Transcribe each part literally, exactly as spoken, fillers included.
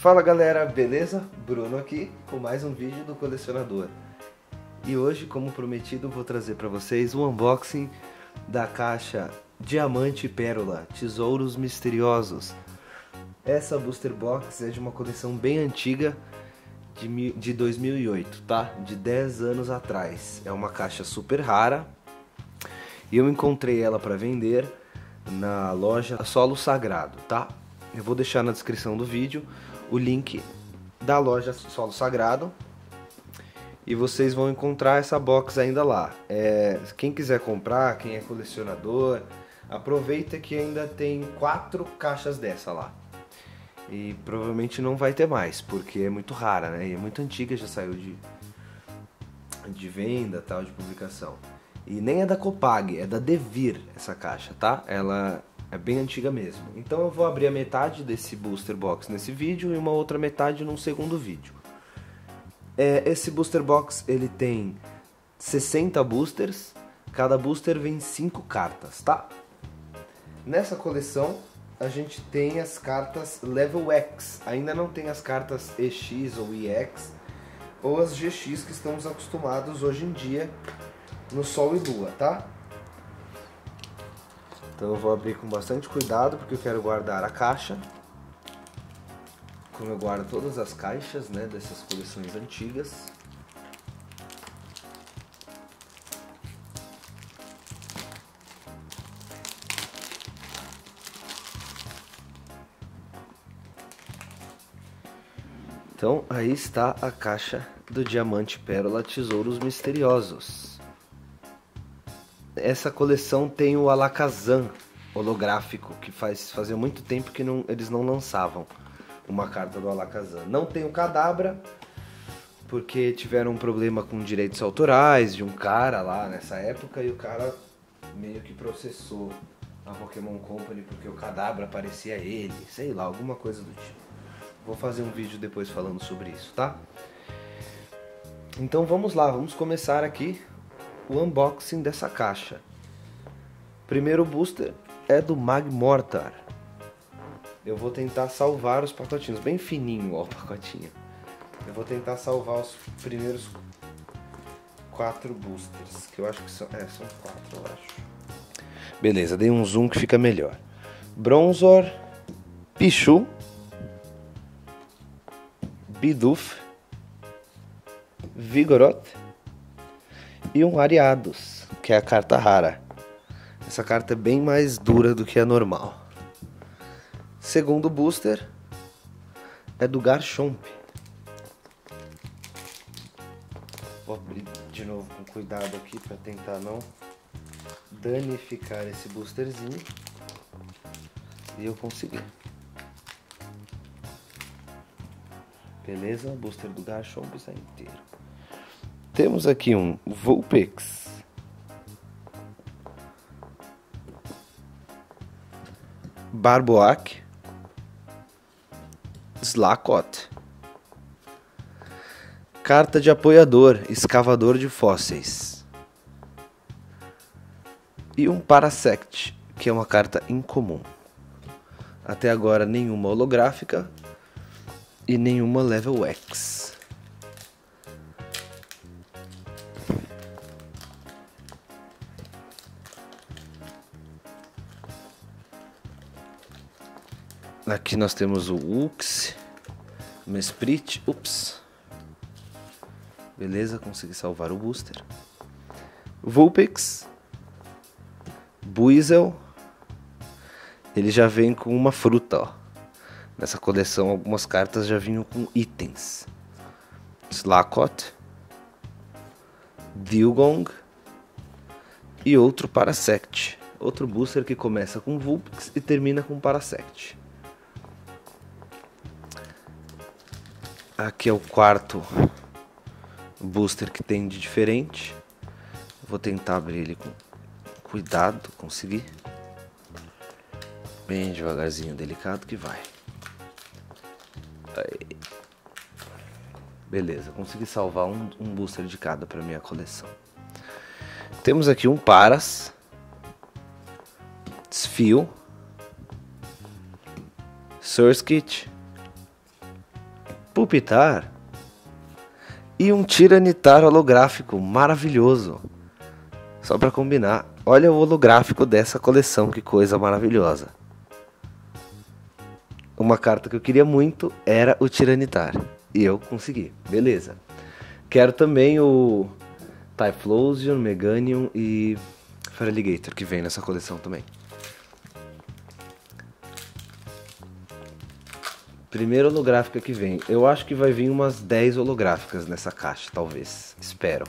Fala galera, beleza? Bruno aqui com mais um vídeo do colecionador. E hoje, como prometido, vou trazer para vocês o unboxing da caixa Diamante e Pérola, Tesouros Misteriosos. Essa Booster Box é de uma coleção bem antiga, de, de dois mil e oito, tá? De dez anos atrás. É uma caixa super rara e eu encontrei ela para vender na loja Solo Sagrado, tá? Eu vou deixar na descrição do vídeo o link da loja Solo Sagrado e vocês vão encontrar essa box ainda lá. É, quem quiser comprar, quem é colecionador, aproveita que ainda tem quatro caixas dessa lá. E provavelmente não vai ter mais, porque é muito rara, né? E é muito antiga, já saiu de, de venda, tal, de publicação. E nem é da Copag, é da Devir essa caixa, tá? Ela é bem antiga mesmo. Então eu vou abrir a metade desse Booster Box nesse vídeo e uma outra metade num segundo vídeo. É, esse Booster Box ele tem sessenta boosters, cada booster vem cinco cartas, tá? Nessa coleção a gente tem as cartas Level X, ainda não tem as cartas E X ou E X ou as G X que estamos acostumados hoje em dia no Sol e Lua, tá? Então eu vou abrir com bastante cuidado porque eu quero guardar a caixa, como eu guardo todas as caixas, né, dessas coleções antigas. Então aí está a caixa do Diamante Pérola Tesouros Misteriosos. Essa coleção tem o Alakazam holográfico, que faz, fazia muito tempo que não, eles não lançavam uma carta do Alakazam. Não tem o Kadabra, porque tiveram um problema com direitos autorais de um cara lá nessa época, e o cara meio que processou a Pokémon Company porque o Kadabra parecia ele, sei lá, alguma coisa do tipo. Vou fazer um vídeo depois falando sobre isso, tá? Então vamos lá, vamos começar aqui o unboxing dessa caixa. Primeiro booster é do Magmortar. Eu vou tentar salvar os pacotinhos, bem fininho ó, o pacotinho. Eu vou tentar salvar os primeiros quatro boosters, que eu acho que são, é, são quatro, eu acho. Beleza, dei um zoom que fica melhor. Bronzor, Pichu, Bidoof, Vigoroth e um Ariados, que é a carta rara. Essa carta é bem mais dura do que a normal. Segundo booster é do Garchomp. Vou abrir de novo com cuidado aqui para tentar não danificar esse boosterzinho. E eu consegui. Beleza, o booster do Garchomp está inteiro. Temos aqui um Vulpix, Barboak, Slacot, carta de apoiador, escavador de fósseis, e um Parasect, que é uma carta incomum. Até agora nenhuma holográfica e nenhuma Level X. Aqui nós temos o Ux, Mesprit, ups. Beleza, consegui salvar o booster. Vulpix, Buizel. Ele já vem com uma fruta, ó. Nessa coleção algumas cartas já vinham com itens. Slacot, Dilgong e outro Parasect. Outro booster que começa com Vulpix e termina com Parasect. Aqui é o quarto booster que tem de diferente. Vou tentar abrir ele com cuidado, conseguir. Bem devagarzinho, delicado que vai. Aí. Beleza, consegui salvar um, um booster de cada para minha coleção. Temos aqui um Paras, Sfeel, Surskit, Pupitar e um Tiranitar holográfico maravilhoso. Só para combinar, olha o holográfico dessa coleção, que coisa maravilhosa. Uma carta que eu queria muito era o Tiranitar e eu consegui, beleza. Quero também o Typhlosion, Meganium e Feraligatr, que vem nessa coleção também. Primeiro holográfica que vem. Eu acho que vai vir umas dez holográficas nessa caixa, talvez. Espero.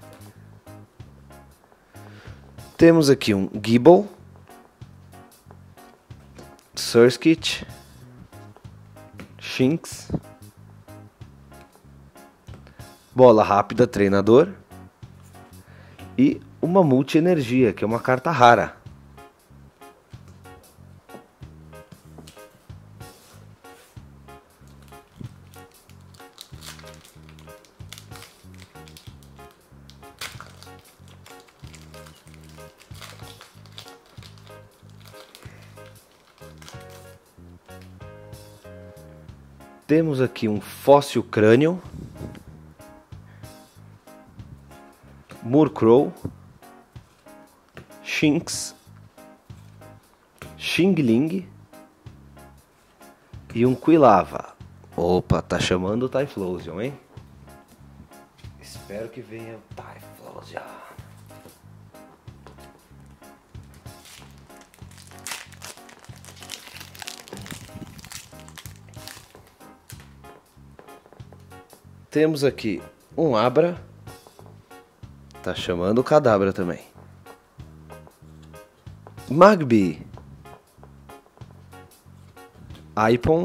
Temos aqui um Gible, Surskit, Shinx, Bola Rápida Treinador e uma Multi-Energia, que é uma carta rara. Temos aqui um Fóssil Crânio, Murkrow, Shinx, Xingling e um Quilava. Opa, tá chamando o Typhlosion, hein? Espero que venha o Typhlosion. Temos aqui um Abra. Tá chamando o Kadabra também. Magby. Aipon.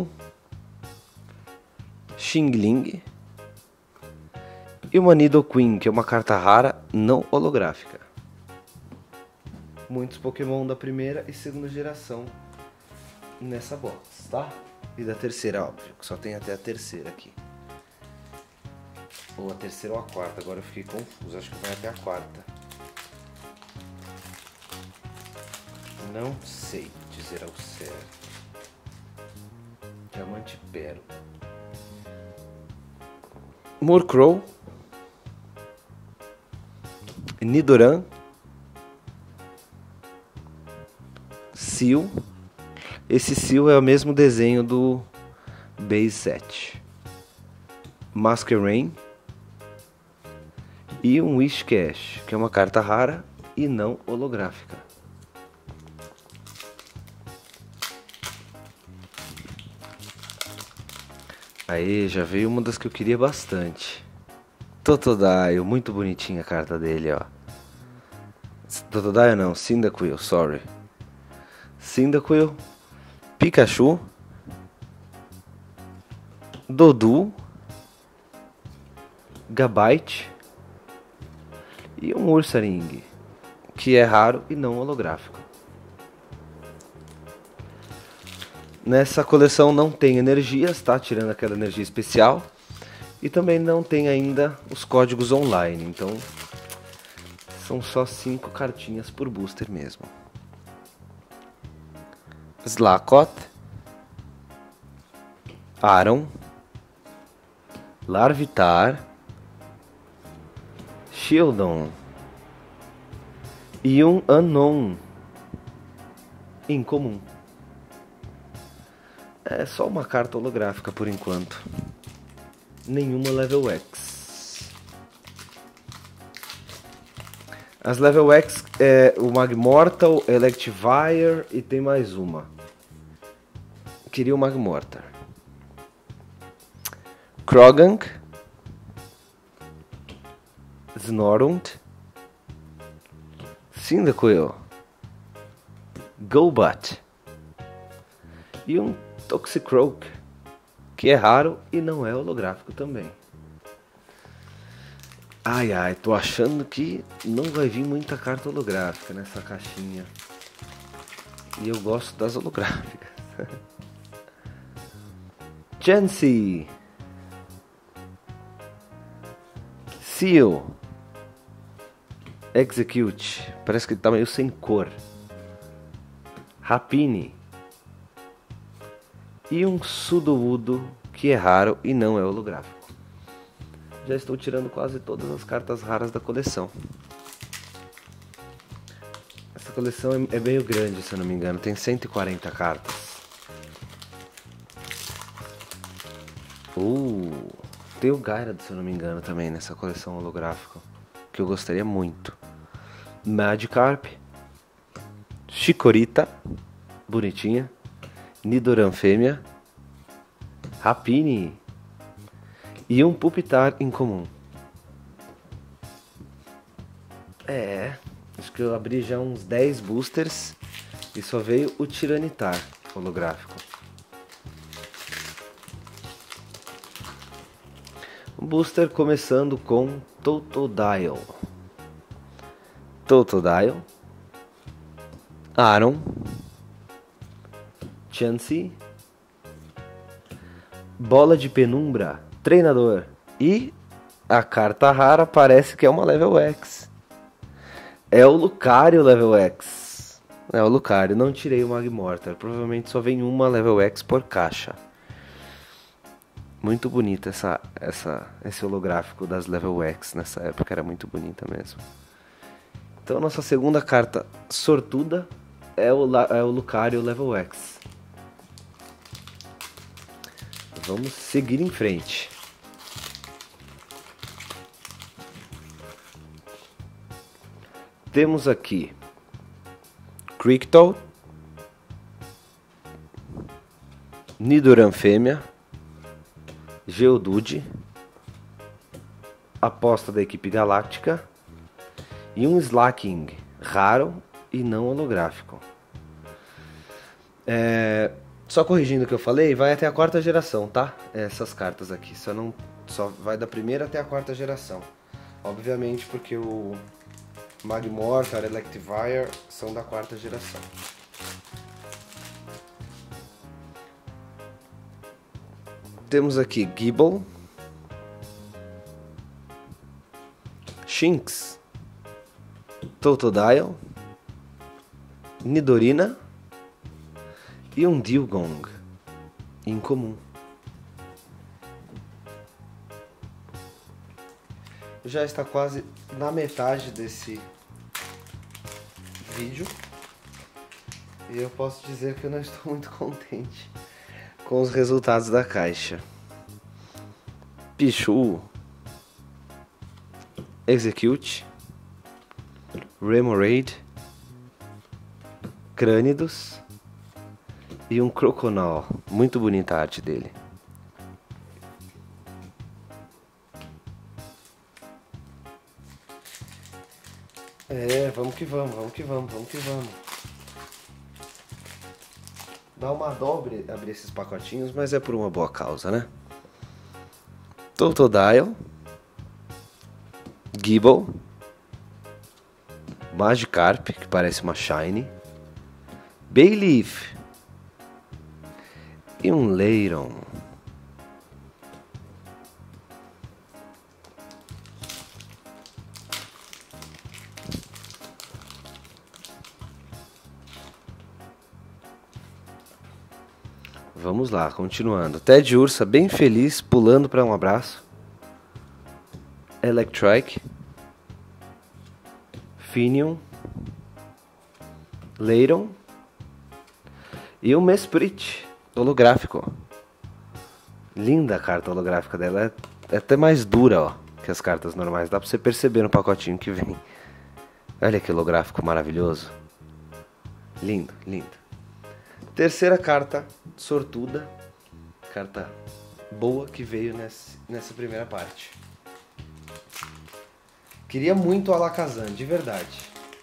Xingling. E uma Nidoqueen, que é uma carta rara não holográfica. Muitos Pokémon da primeira e segunda geração nessa box, tá? E da terceira, óbvio, que só tem até a terceira aqui. Ou a terceira ou a quarta, agora eu fiquei confuso, acho que vai até a quarta. Não sei dizer ao certo. Diamante Pérola. Murkrow. Nidoran. Seal. Esse Seal é o mesmo desenho do Base sete. Masquerain. E um Whiscash, que é uma carta rara e não holográfica. Aí, já veio uma das que eu queria bastante. Totodile, muito bonitinha a carta dele, ó. Totodile não, Cyndaquil, sorry. Cyndaquil, Pikachu, Dodu, Gabite e um Ursaring, que é raro e não holográfico. Nessa coleção não tem energias, tá? Tirando aquela energia especial. E também não tem ainda os códigos online, então são só cinco cartinhas por booster mesmo. Slacot, Aron, Larvitar, Shieldon e um Unknown incomum. É só uma carta holográfica por enquanto. Nenhuma Level X. As Level X é o Magmortal, Electivire e tem mais uma. Queria o Magmortar. Krogank, Snorunt, Cyndaquil, Golbat e um Toxicroak, que é raro e não é holográfico também. Ai ai, tô achando que não vai vir muita carta holográfica nessa caixinha. E eu gosto das holográficas. Chansey, Seal, Execute, parece que ele tá meio sem cor. Rapini e um Sudowoodo, que é raro e não é holográfico. Já estou tirando quase todas as cartas raras da coleção. Essa coleção é meio grande, se eu não me engano, tem cento e quarenta cartas. Uh, tem o Gyarados, se eu não me engano, também nessa coleção holográfica, que eu gostaria muito. Magikarp, Chikorita, bonitinha, Nidoran fêmea, Rapini e um Pupitar incomum. É, acho que eu abri já uns dez boosters e só veio o Tiranitar holográfico. Um booster começando com Totodile. Totodile, Aron, Chansey, Bola de Penumbra, Treinador. E a carta rara parece que é uma Level X. É o Lucario Level X. É o Lucario, não tirei o Magmortar. Provavelmente só vem uma Level X por caixa. Muito bonita essa, essa, esse holográfico das Level X nessa época, era muito bonita mesmo. Então nossa segunda carta sortuda é o, é o Lucario Level X. Vamos seguir em frente. Temos aqui Krikto, Nidoran fêmea, Geodude, aposta da equipe galáctica e um Slaking raro e não holográfico. É, só corrigindo o que eu falei, vai até a quarta geração, tá? Essas cartas aqui, só, não, só vai da primeira até a quarta geração. Obviamente porque o Magmortar, Electivire são da quarta geração. Temos aqui Gible, Shinx, Totodile, Nidorina e um Dewgong incomum. Já está quase na metade desse vídeo e eu posso dizer que eu não estou muito contente com os resultados da caixa. Pichu, Execute, Remoraid, Crânidos e um Croconal. Muito bonita a arte dele. É, vamos que vamos, vamos que vamos, vamos que vamos. Dá uma dó abrir esses pacotinhos, mas é por uma boa causa, né? Totodile, Gible, Magikarp, que parece uma Shiny, Bayleaf e um Lairon. Vamos lá, continuando. Ted Ursa, bem feliz, pulando para um abraço. Electrike, Finion, Lairon e um Mesprit holográfico. Linda a carta holográfica dela, é, é até mais dura, ó, que as cartas normais. Dá para você perceber no pacotinho que vem. Olha que holográfico maravilhoso. Lindo, lindo. Terceira carta sortuda, carta boa que veio nessa, nessa primeira parte. Queria muito o Alakazam, de verdade.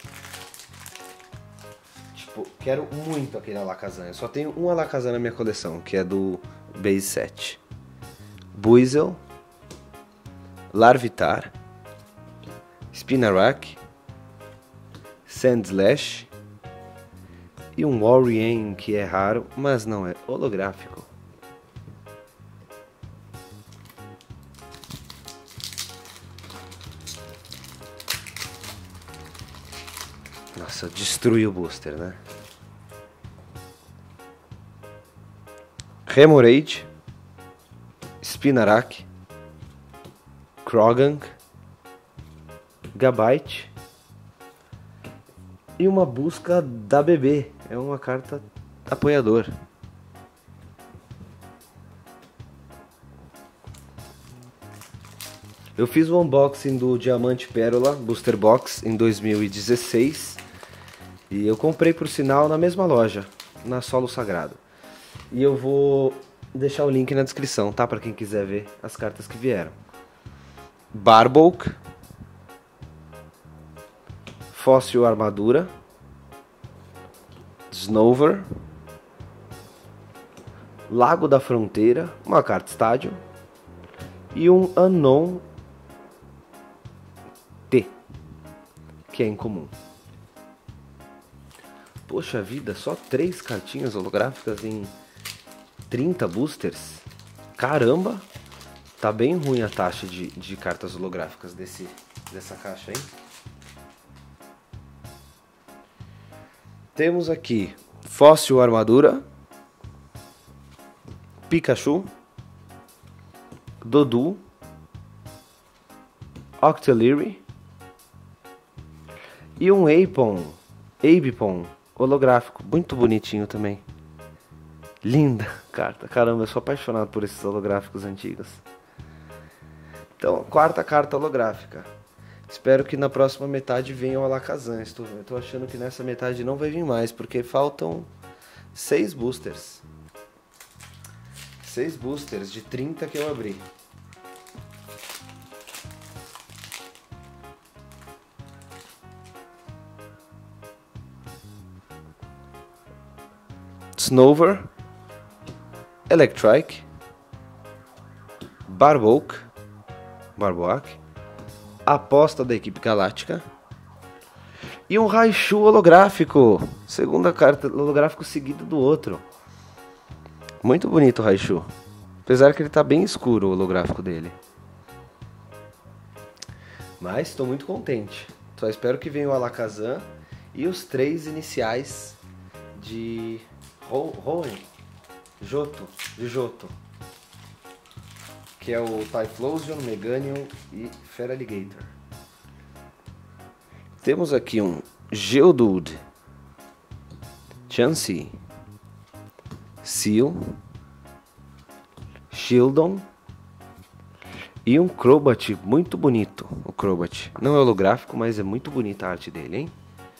Tipo, quero muito aquele Alakazam. Eu só tenho um Alakazam na minha coleção, que é do Base sete. Buizel, Larvitar, Spinarak, Sandslash e um Warrior que é raro, mas não é holográfico. Nossa, destruiu o booster, né? Remoraid, Spinarak, Krogan, Gabite e uma busca da B B. É uma carta apoiador. Eu fiz o unboxing do Diamante Pérola Booster Box em dois mil e dezesseis e eu comprei por sinal na mesma loja, na Solo Sagrado. E eu vou deixar o link na descrição, tá? Para quem quiser ver as cartas que vieram. Barbolk, Fóssil Armadura, Snover, Lago da Fronteira, uma carta estádio e um Unknown T, que é incomum. Poxa vida, só três cartinhas holográficas em trinta boosters? Caramba! Tá bem ruim a taxa de, de cartas holográficas desse, dessa caixa, hein? Temos aqui Fóssil Armadura, Pikachu, Dodu, Octillery e um Apon, Abipon holográfico, muito bonitinho também. Linda carta, caramba, eu sou apaixonado por esses holográficos antigos. Então, quarta carta holográfica. Espero que na próxima metade venha o Alakazam. Estou, estou achando que nessa metade não vai vir mais, porque faltam seis boosters. Seis boosters de trinta que eu abri. Snover, Electrike, Barbolk, Barboak, Aposta da Equipe Galáctica e um Raichu holográfico. Segunda carta holográfico seguido do outro. Muito bonito o Raichu. Apesar que ele está bem escuro o holográfico dele. Mas estou muito contente. Só espero que venha o Alakazam e os três iniciais de Hoenn, Johto, de Johto, que é o Typhlosion, Meganium e Feraligatr. Temos aqui um Geodude, Chansey, Seel, Shieldon e um Crobat muito bonito. O Crobat não é holográfico, mas é muito bonita a arte dele, hein?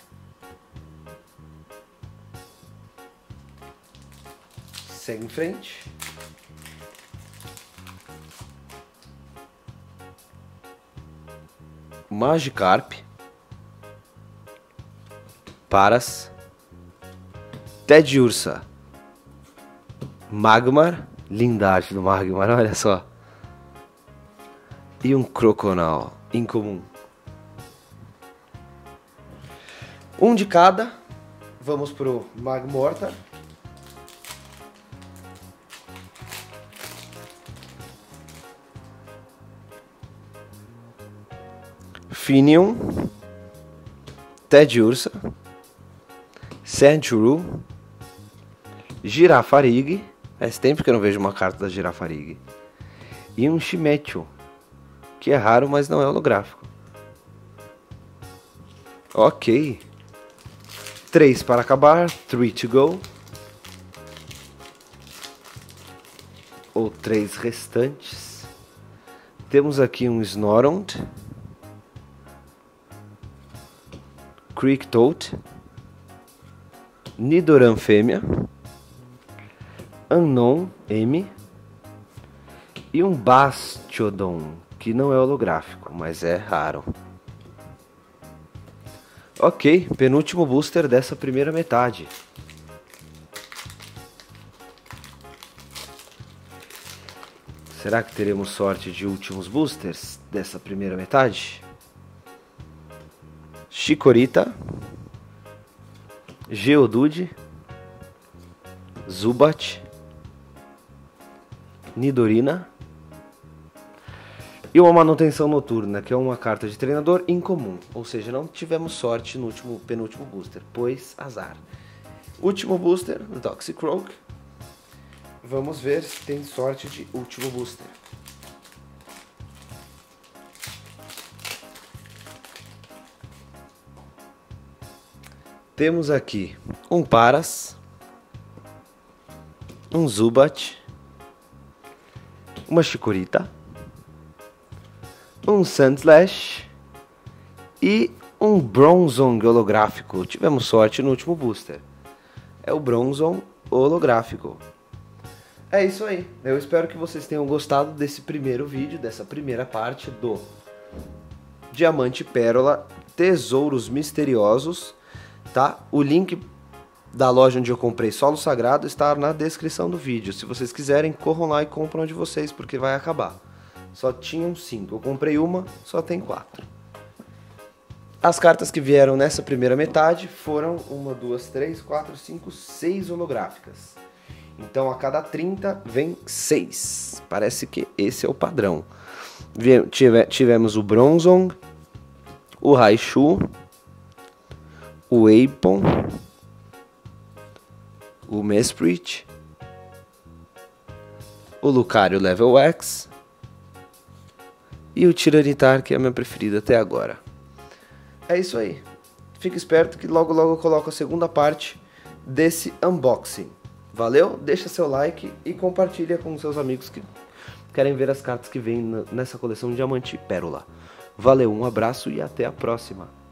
Segue em frente. Magikarp, Paras, Teddiursa, Magmar, linda arte do Magmar, olha só. E um Croconaw, incomum. Um de cada. Vamos pro Magmortar. Finion, Teddiursa, Sandshrew, Girafarig, faz tempo que eu não vejo uma carta da Girafarig, e um Shimetsu, que é raro, mas não é holográfico. Ok, três para acabar, three to go, ou três restantes. Temos aqui um Snorunt, Kriktot, Nidoran fêmea, Unknown M e um Bastiodon, que não é holográfico, mas é raro. Ok, penúltimo booster dessa primeira metade. Será que teremos sorte de últimos boosters dessa primeira metade? Chikorita, Geodude, Zubat, Nidorina e uma manutenção noturna, que é uma carta de treinador incomum, ou seja, não tivemos sorte no último, penúltimo booster, pois azar. Último booster, Toxicroak, vamos ver se tem sorte de último booster. Temos aqui um Paras, um Zubat, uma Chikorita, um Sandslash e um Bronzong holográfico. Tivemos sorte no último booster. É o Bronzong holográfico. É isso aí. Eu espero que vocês tenham gostado desse primeiro vídeo, dessa primeira parte do Diamante Pérola Tesouros Misteriosos, tá? O link da loja onde eu comprei Solo Sagrado está na descrição do vídeo. Se vocês quiserem, corram lá e compram de vocês, porque vai acabar. Só tinham cinco. Eu comprei uma, só tem quatro. As cartas que vieram nessa primeira metade foram uma, duas, três, quatro, cinco, seis holográficas. Então a cada trinta vem seis. Parece que esse é o padrão. Tivemos o Bronzong, o Raichu, o Aipom, o Mesprit, o Lucario Level X e o Tiranitar, que é a minha preferida até agora. É isso aí. Fique esperto que logo logo eu coloco a segunda parte desse unboxing. Valeu? Deixa seu like e compartilha com seus amigos que querem ver as cartas que vêm nessa coleção Diamante e Pérola. Valeu, um abraço e até a próxima.